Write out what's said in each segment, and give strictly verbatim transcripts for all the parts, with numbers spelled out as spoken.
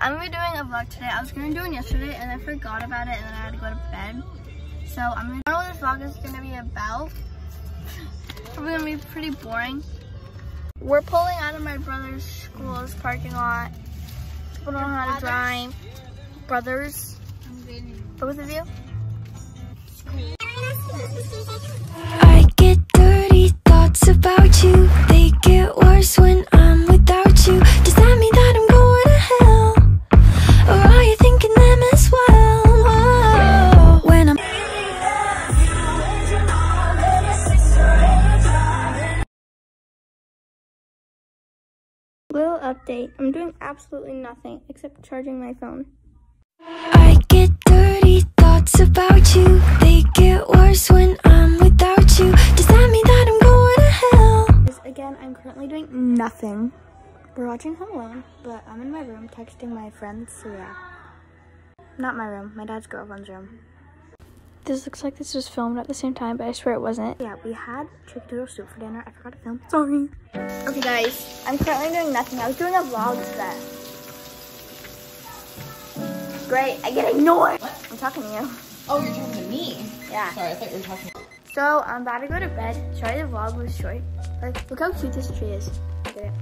I'm gonna be doing a vlog today. I was gonna do it yesterday and I forgot about it and then I had to go to bed. So I'm gonna know what this vlog is gonna be about. It's probably gonna be pretty boring. We're pulling out of my brother's school's parking lot. People don't know how to drive. Brothers, both of you. I get dirty thoughts about you. They get worse when I'm without you. Does that mean that I'm going to hell? Or are you thinking them as well? Whoa. When I'm Little update. I'm doing absolutely nothing except charging my phone. I get dirty thoughts about you. They get worse when I'm without you. Does that mean that I'm going to hell? Again, I'm currently doing nothing. We're watching Home Alone, but I'm in my room texting my friends, so yeah. Not my room, my dad's girlfriend's room. This looks like this was filmed at the same time, but I swear it wasn't. Yeah, we had chicken noodle soup for dinner. I forgot to film. Sorry. Okay, guys, I'm currently doing nothing. I was doing a vlog set. Great, I get ignored. What? I'm talking to you. Oh, you're talking to me? Yeah. Sorry, I thought you were talking. So, I'm about to go to bed. Sorry the vlog was short. Like, look how cute this tree is. Look at it.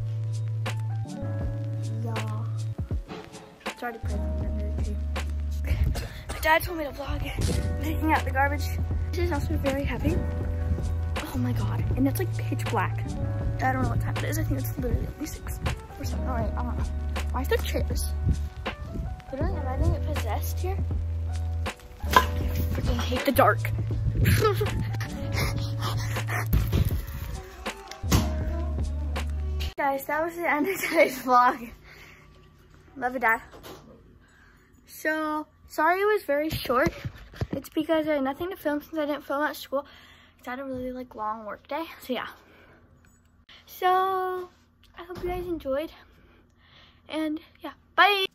Y'all. It's already present under the tree. My dad told me to vlog taking out the garbage. This is also very heavy. Oh my god. And it's like pitch black. I don't know what time it is. I think it's literally only six or something. Alright, I don't know. Why is there chairs? Literally, am I gonna get possessed here? I freaking hate the dark. Guys, that was the end of today's vlog. Love you, Dad. So, sorry it was very short. It's because I had nothing to film since I didn't film at school. Because I had a really like long work day. So yeah. So, I hope you guys enjoyed. And yeah, bye.